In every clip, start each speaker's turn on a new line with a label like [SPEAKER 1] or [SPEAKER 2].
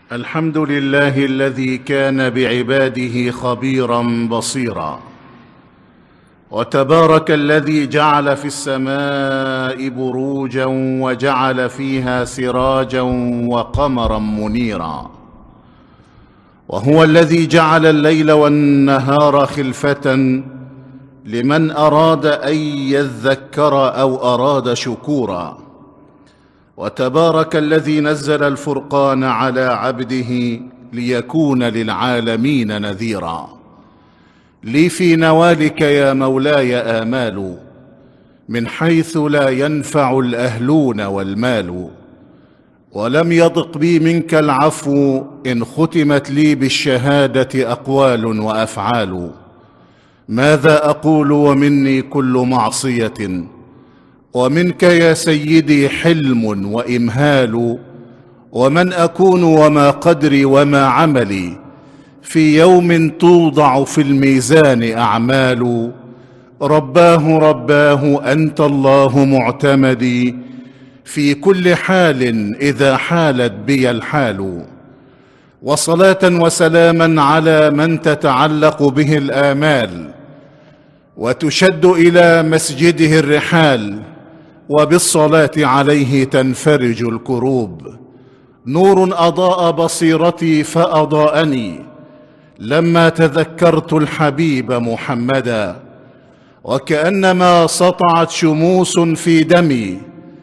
[SPEAKER 1] الحمد لله الذي كان بعباده خبيرا بصيرا، وتبارك الذي جعل في السماء بروجا وجعل فيها سراجا وقمرا منيرا، وهو الذي جعل الليل والنهار خلفة لمن أراد أن يذكر أو أراد شكورا. وتبارك الذي نزل الفرقان على عبده ليكون للعالمين نذيرا. لي في نوالك يا مولاي آمال، من حيث لا ينفع الأهلون والمال، ولم يضق بي منك العفو إن ختمت لي بالشهادة أقوال وأفعال. ماذا أقول ومني كل معصية، ومنك يا سيدي حلم وإمهال. ومن أكون وما قدري وما عملي، في يوم توضع في الميزان أعمال. رباه أنت الله معتمدي، في كل حال إذا حالت بي الحال. وصلاة وسلاما على من تتعلق به الآمال، وتشد إلى مسجده الرحال، وبالصلاة عليه تنفرج الكروب. نور أضاء بصيرتي فأضاءني لما تذكرت الحبيب محمدا، وكأنما سطعت شموس في دمي،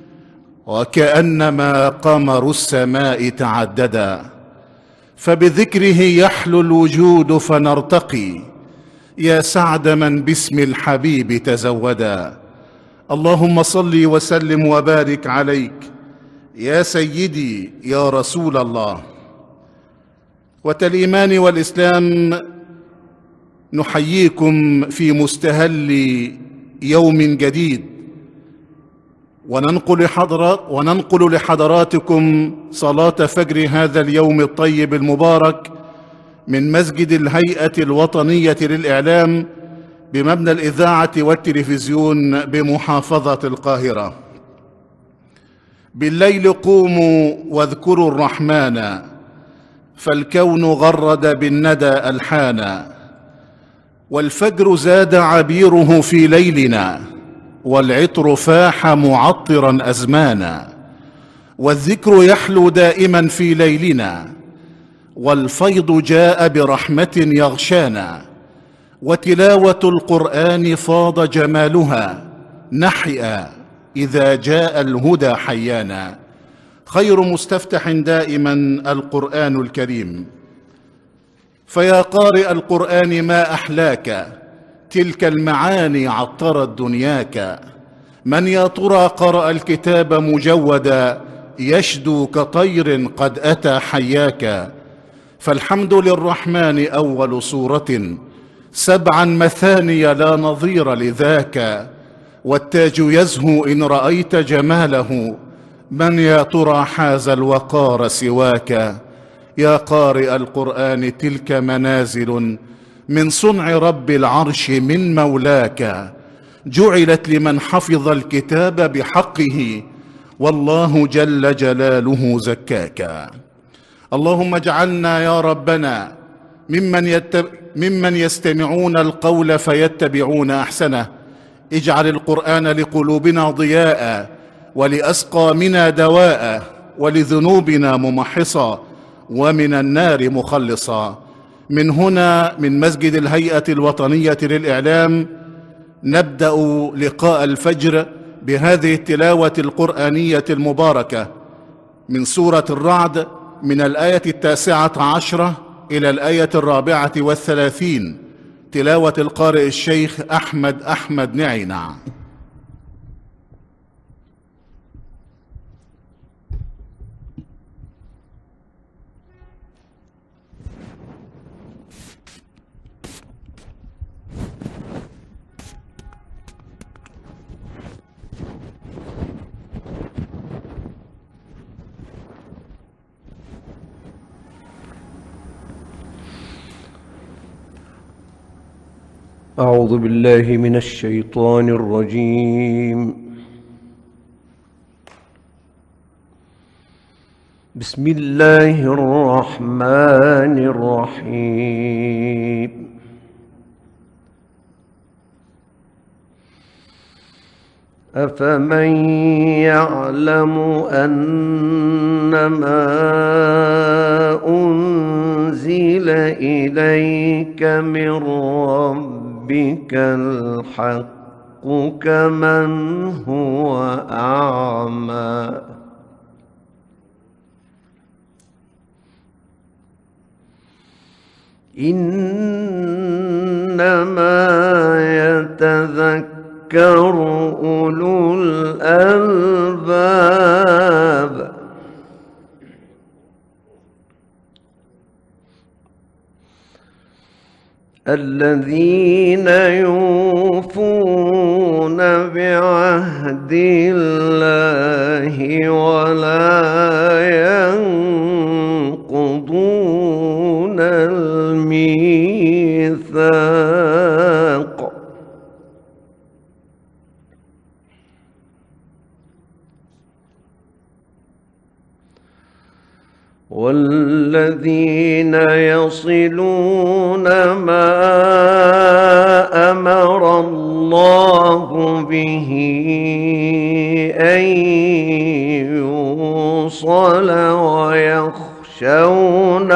[SPEAKER 1] وكأنما قمر السماء تعددا. فبذكره يحلو الوجود فنرتقي، يا سعد من باسم الحبيب تزودا. اللهم صل وسلم وبارك عليك يا سيدي يا رسول الله. والإيمان والإسلام، نحييكم في مستهل يوم جديد، وننقل لحضراتكم صلاة فجر هذا اليوم الطيب المبارك من مسجد الهيئة الوطنية للإعلام بمبنى الإذاعة والتلفزيون بمحافظة القاهرة. بالليل قوموا واذكروا الرحمن، فالكون غرد بالندى ألحانا. والفجر زاد عبيره في ليلنا، والعطر فاح معطرا أزمانا. والذكر يحلو دائما في ليلنا، والفيض جاء برحمة يغشانا. وتلاوة القرآن فاض جمالها، نحيا إذا جاء الهدى حيانا. خير مستفتح دائما القرآن الكريم، فيا قارئ القرآن ما أحلاك، تلك المعاني عطرت دنياك. من يا ترى قرأ الكتاب مجودا، يشدو كطير قد أتى حياك. فالحمد للرحمن أول سورة، سبعا مثاني لا نظير لذاك. والتاج يزهو إن رأيت جماله، من يا ترى حاز الوقار سواك. يا قارئ القرآن تلك منازل من صنع رب العرش من مولاك، جعلت لمن حفظ الكتاب بحقه، والله جل جلاله زكاك. اللهم اجعلنا يا ربنا ممن يستمعون القول فيتبعون أحسنه. اجعل القرآن لقلوبنا ضياء، ولأسقامنا دواء، ولذنوبنا ممحصا، ومن النار مخلصا. من هنا من مسجد الهيئة الوطنية للإعلام نبدأ لقاء الفجر بهذه التلاوة القرآنية المباركة من سورة الرعد، من الآية 19 إلى الآية 34، تلاوة القارئ الشيخ أحمد نعينع.
[SPEAKER 2] أعوذ بالله من الشيطان الرجيم. بسم الله الرحمن الرحيم. أفمن يعلم أنما أنزل إليك من ربك الحق كمن هو أعمى إنما يتذكر أولو الألباب. الذين يوفون بعهد الله ولا ينقضون الميثاق. والذين يصلون ما أمر الله به أن يوصل ويخشون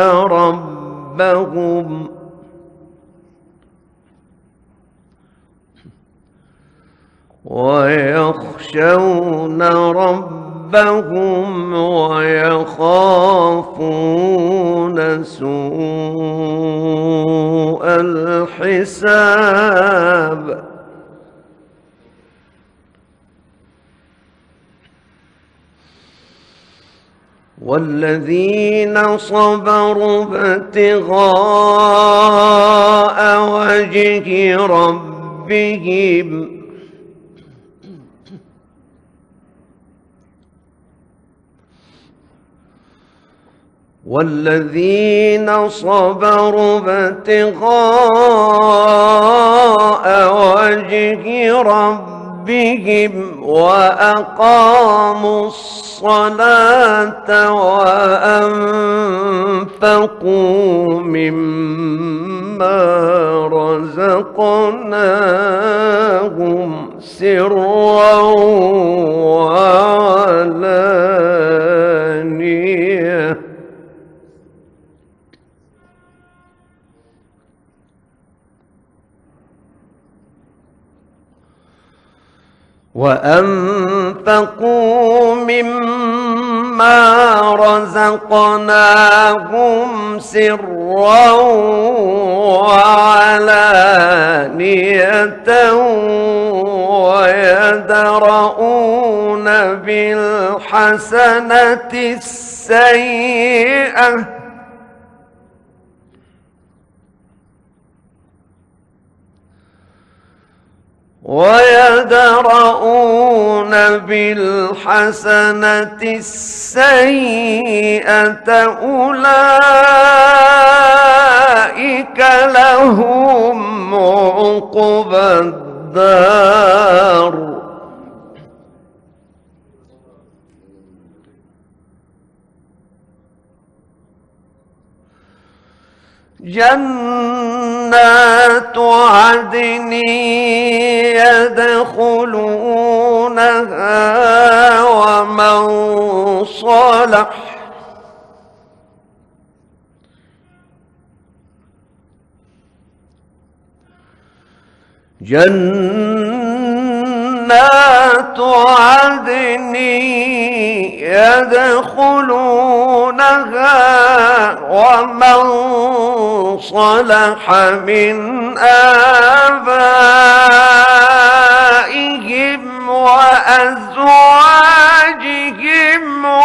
[SPEAKER 2] ربهم ويخافون سوء الحساب. والذين صبروا ابتغاء وجه ربهم وأقاموا الصلاة وأنفقوا مما رزقناهم سرا وعلانية ويدرؤون بالحسنة السيئة أولئك لهم عقبى الدار. جنات عدن يدخلونها ومن صلح من آبائهم وأزواجهم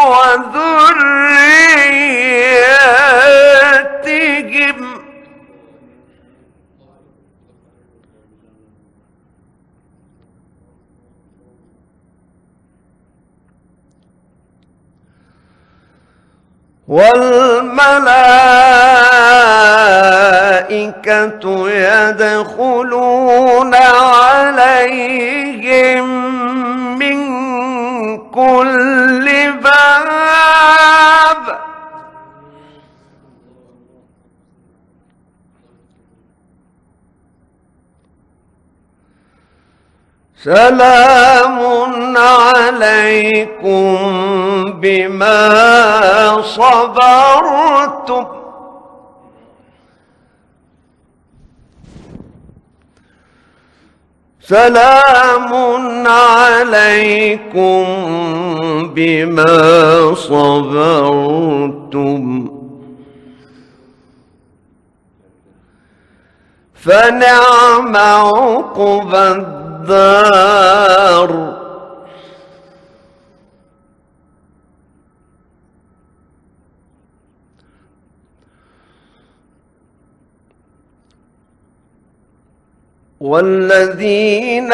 [SPEAKER 2] وذرياتهم والملائكة يدخلون عليهم من كل باب سلام عليكم بما صبرتم سلام عليكم بما صبرتم فنعم عقبى الدار والذين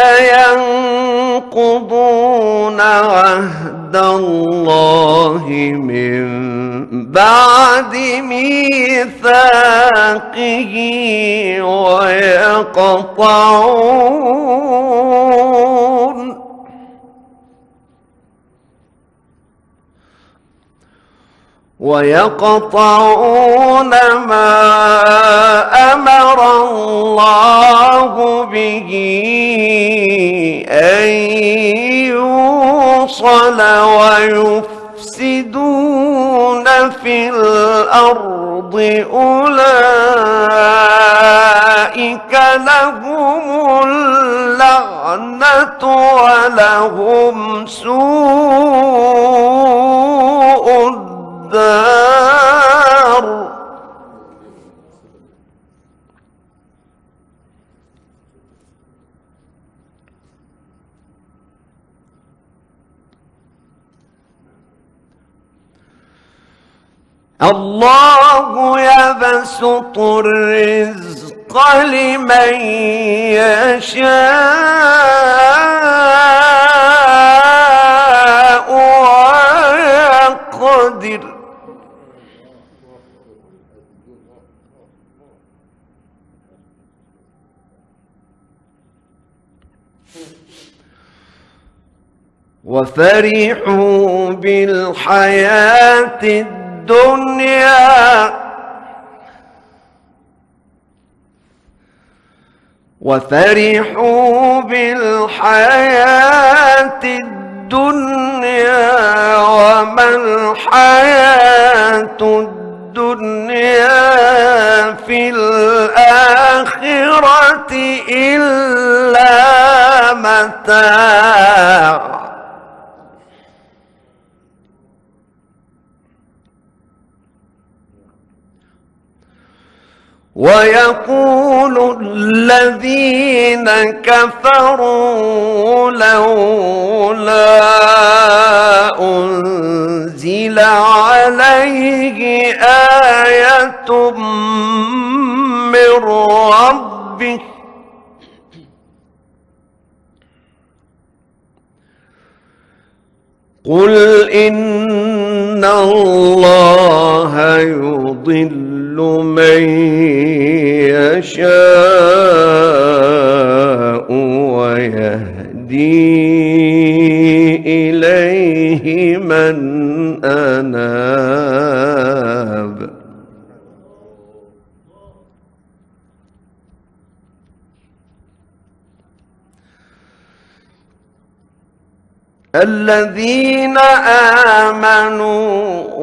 [SPEAKER 2] ينقضون عهد الله من بعد ميثاقه ويقطعون ما أمر الله به أن يوصل ويفسدون في الأرض أولئك لهم اللعنة ولهم سوء الدار الله يبسط الرزق لمن يشاء ويقدر وفرحوا بالحياة الدنيا وما الحياة الدنيا في الآخرة إلا متاع ويقول الذين كفروا لولا أنزل عليه آية من ربه قل إن الله يضل من يشاء ويهدي إليه من أناب الذين آمنوا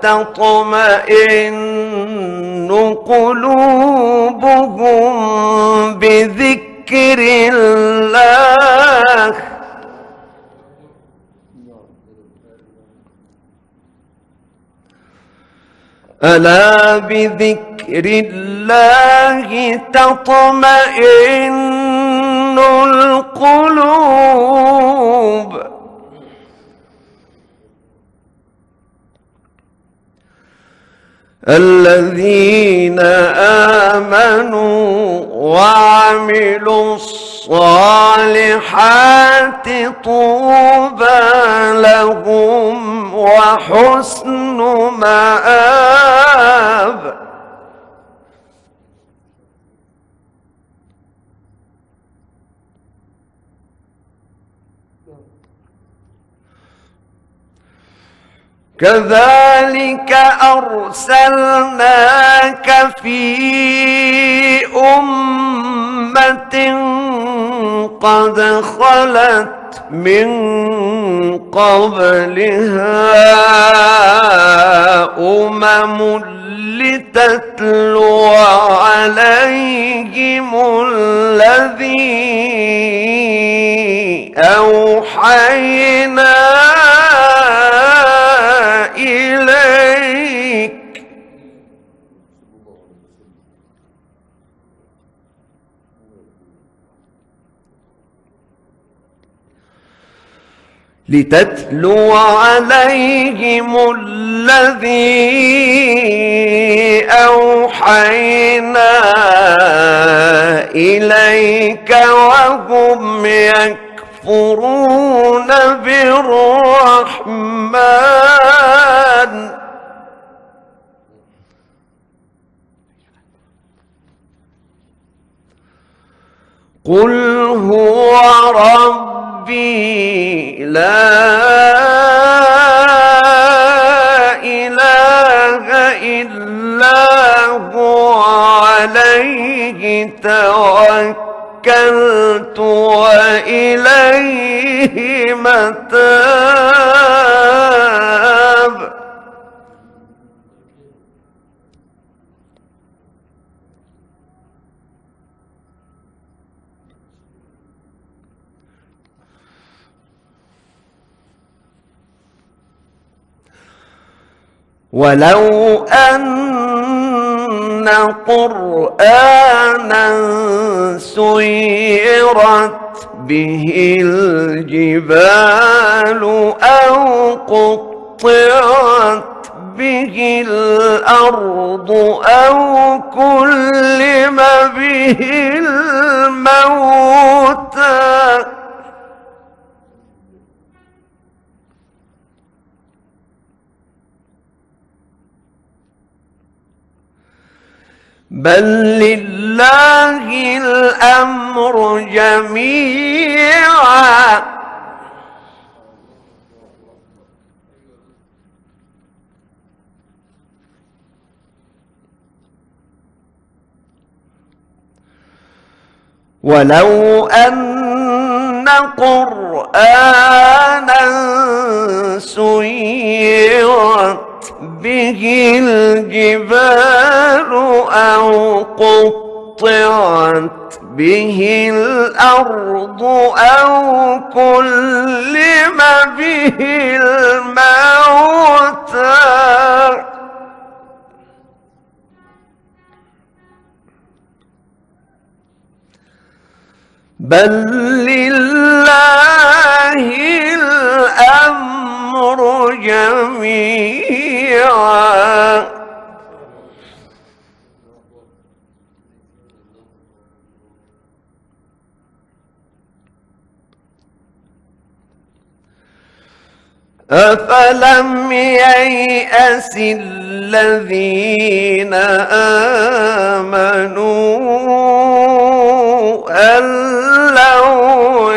[SPEAKER 2] وتطمئن قلوبهم بذكر الله ألا بذكر الله تطمئن القلوب الذين آمنوا وعملوا الصالحات طوبى لهم وحسن مآب كذلك أرسلناك في أمة قد خلت من قبلها لتتلو عليهم الذي أوحينا إليك لتتلو عليهم الذي أوحينا إليك وهم يكفرون بالرحمن قل هو ربي لا إله إلا هو عليه توكلت وإليه متاب ولو أن قرآنا سيرت به الجبال أو قطعت به الأرض أو كلم به الموتى بل لله الأمر جميعا ولو أن قرآنا سيرت به الجبال أو قطعت به الأرض أو كلم به الموتى بل لله الأمر جميعا أفلم ييأس الذين آمنوا أن لو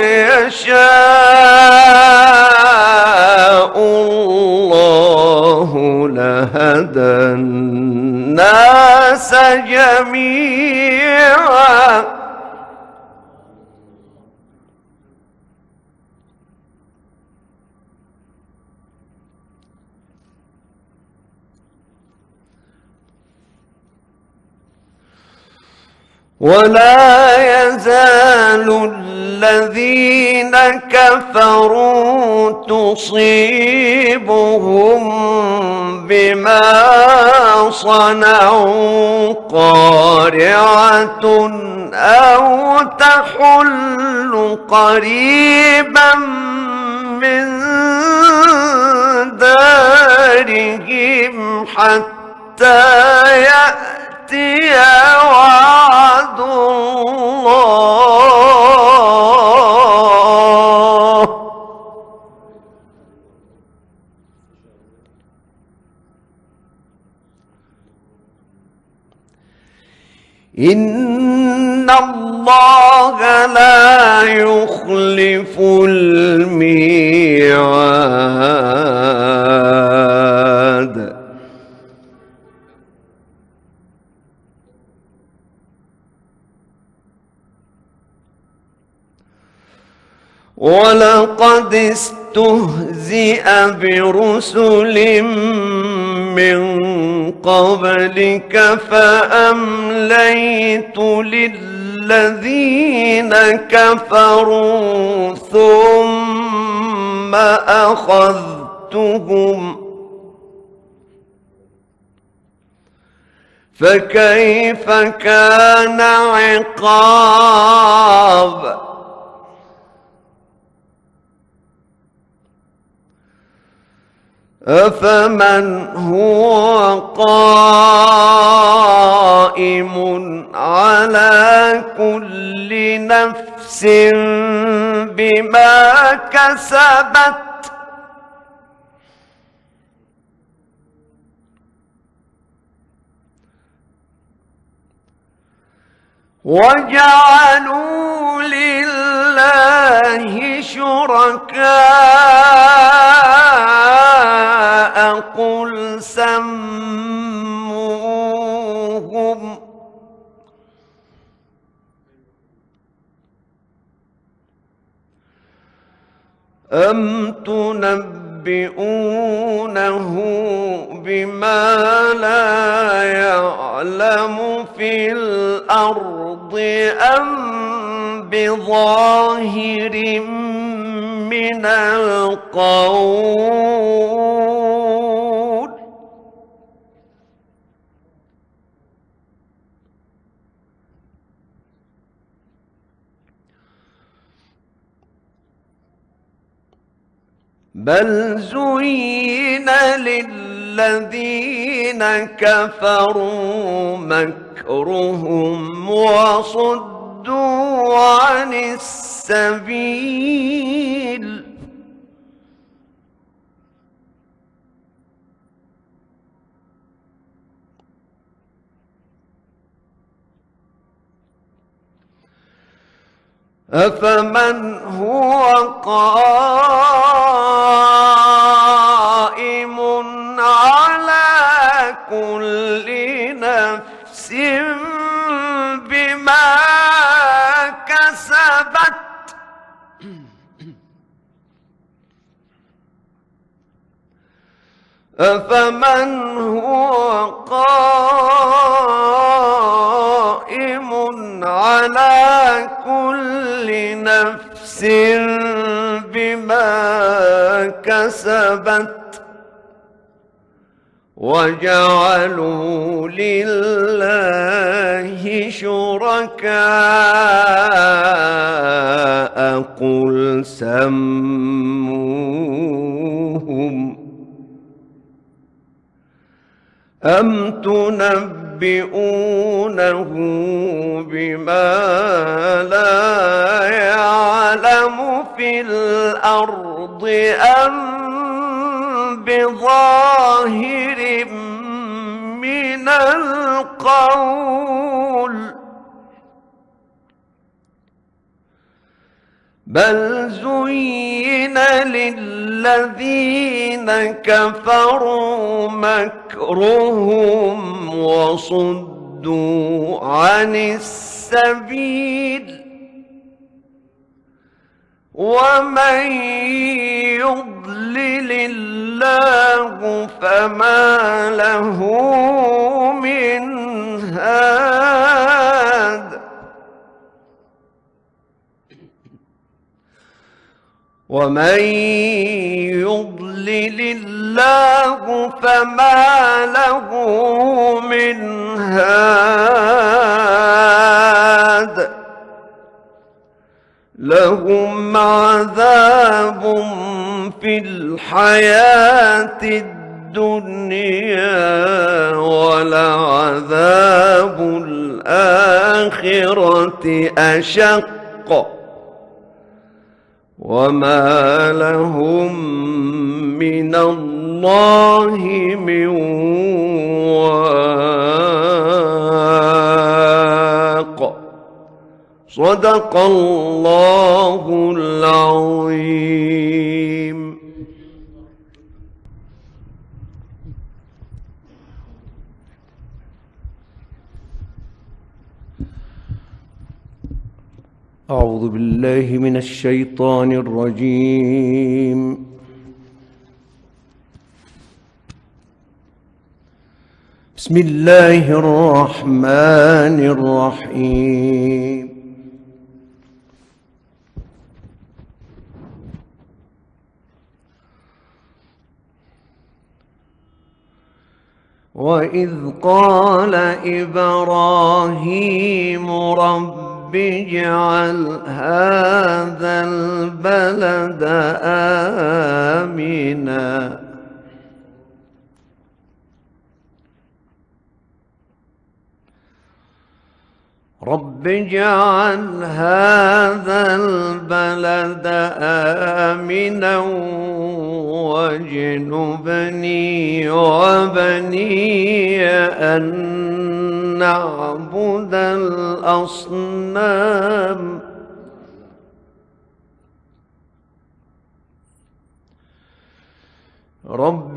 [SPEAKER 2] يشاء الله لهدى الناس جميعا ولا يزال الذين كفروا تصيبهم بما صنعوا قارعة أو تحل قريبا من دارهم حتى يأتي وعد الله إن الله لا يخلف الميعاد ولقد استهزئ برسل من قبلك فأمليت للذين كفروا ثم أخذتهم فكيف كان عقاب أفمن هو قائم على كل نفس بما كسبت وجعلوا لله شركاء قل سموهم أم تنبئونه بما لا يعلم في الأرض أم بظاهر من القول بل زين للذين كفروا مكرهم وصدوا عن السبيل أفمن هو قائم على كل نفس بما كسبت أفمن هو قائم على كل نفس بما كسبت وجعلوا لله شركاء قل سموهم أم تنبئونه بما لا يعلم في الأرض أم بظاهر من القول بل زين للذين كفروا مكرهم وصدوا عن السبيل ومن يضلل الله فما له من هاد ومن يضلل الله فما له من هاد لهم عذاب في الحياة الدنيا ولعذاب الآخرة أشق وما لهم من الله من واق صدق الله العظيم. أعوذ بالله من الشيطان الرجيم. بسم الله الرحمن الرحيم. وإذ قال إبراهيم رب اجعل هذا البلد آمنا رب اجعل هذا البلد آمنا واجنبني وبني أن نعبد الأصنام رب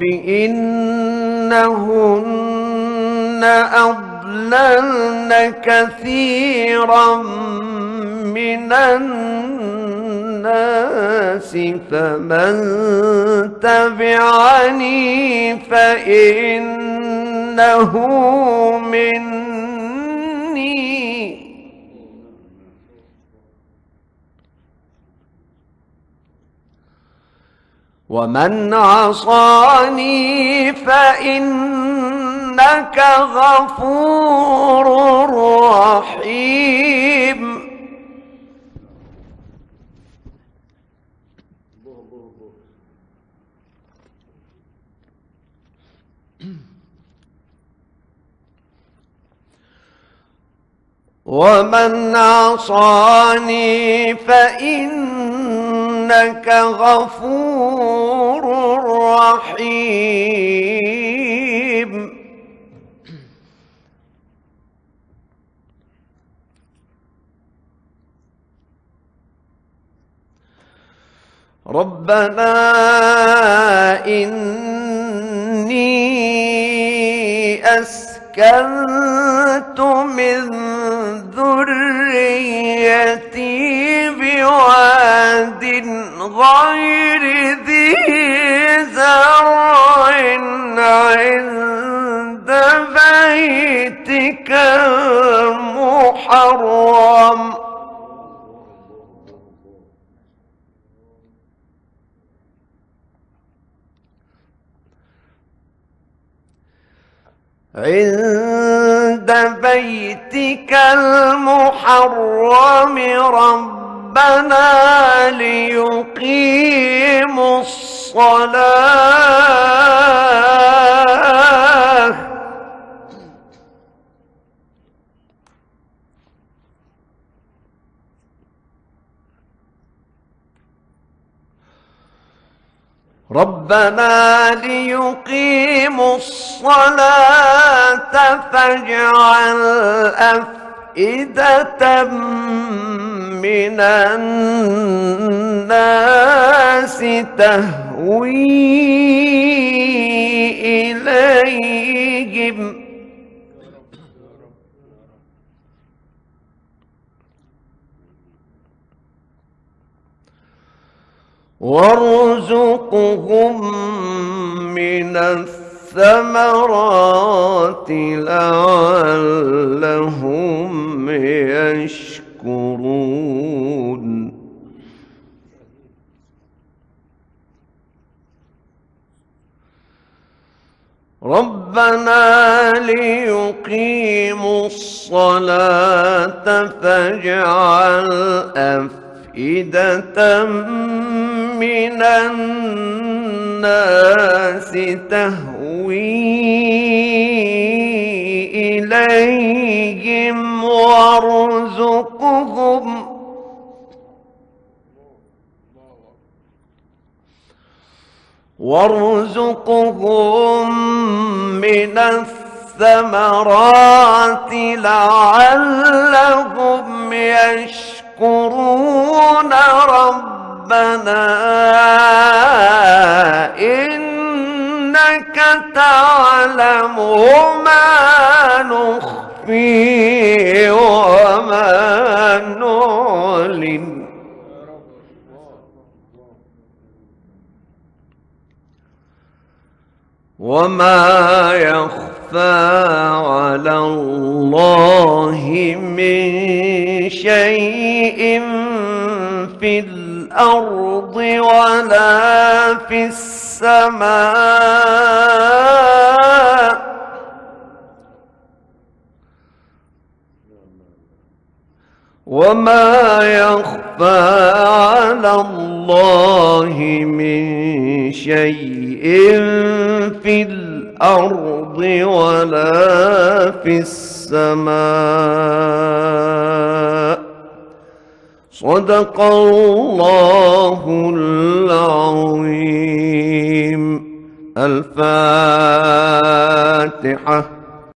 [SPEAKER 2] إنهن أضللن كثيرا من الناس فمن تبعني فإنه مني ومن عصاني فإنك غفور رحيم. ومن عصاني فإنك غفور رحيم. ربنا إني أسكنت من ذريتي بواد غير ذي زرع عند بيتك المحرم عند بيتك المحرم ربنا ليقيموا الصلاة ربنا ليقيموا الصلاة فاجعل أفئدة من الناس تهوي إليهم وارزقهم من الثمرات لعلهم يشكرون ربنا ليقيموا الصلاة فاجعل أفئدة من الناس تهوي إليهم وارزقهم من الثمرات لعلهم يشكرون ربنا إنك تعلم ما نخفي نخفي وما نعلن وما يخفى على الله من شيء في الأرض ولا في السماء وما يخفى على الله من شيء في الأرض ولا في السماء. صدق الله العظيم. الفاتحة.